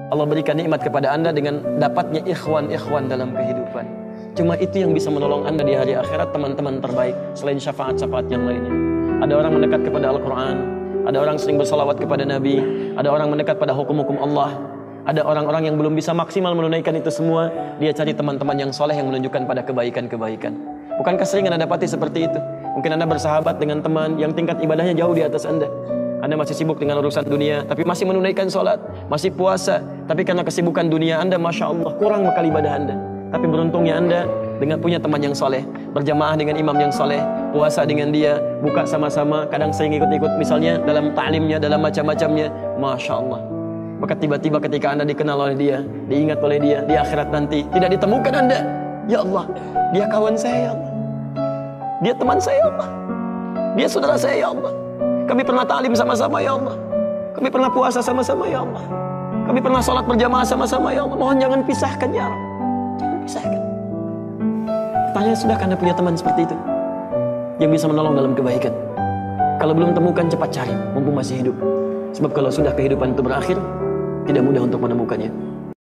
Allah berikan nikmat kepada Anda dengan dapatnya ikhwan-ikhwan dalam kehidupan. Cuma itu yang bisa menolong Anda di hari akhirat, teman-teman terbaik, selain syafaat-syafaat yang lainnya. Ada orang mendekat kepada Al-Quran, ada orang sering bersalawat kepada Nabi, ada orang mendekat pada hukum-hukum Allah, ada orang-orang yang belum bisa maksimal menunaikan itu semua, dia cari teman-teman yang soleh yang menunjukkan pada kebaikan-kebaikan. Bukankah sering Anda dapati seperti itu? Mungkin Anda bersahabat dengan teman yang tingkat ibadahnya jauh di atas Anda. Anda masih sibuk dengan urusan dunia, tapi masih menunaikan sholat, masih puasa. Tapi karena kesibukan dunia Anda, Masya Allah, kurang bakal ibadah Anda. Tapi beruntungnya Anda dengan punya teman yang soleh, berjamaah dengan imam yang soleh, puasa dengan dia, buka sama-sama, kadang sering ikut-ikut misalnya dalam ta'limnya, dalam macam-macamnya. Masya Allah. Maka tiba-tiba ketika Anda dikenal oleh dia, diingat oleh dia, di akhirat nanti tidak ditemukan Anda. Ya Allah, dia kawan saya ya Allah, dia teman saya ya Allah, dia saudara saya ya Allah. Kami pernah ta'lim sama-sama ya Allah, kami pernah puasa sama-sama ya Allah, kami pernah sholat berjamaah sama-sama ya Allah. Mohon jangan pisahkan ya Allah, jangan pisahkan. Tanya, sudahkah Anda punya teman seperti itu yang bisa menolong dalam kebaikan? Kalau belum temukan, cepat cari mumpung masih hidup. Sebab kalau sudah kehidupan itu berakhir, tidak mudah untuk menemukannya.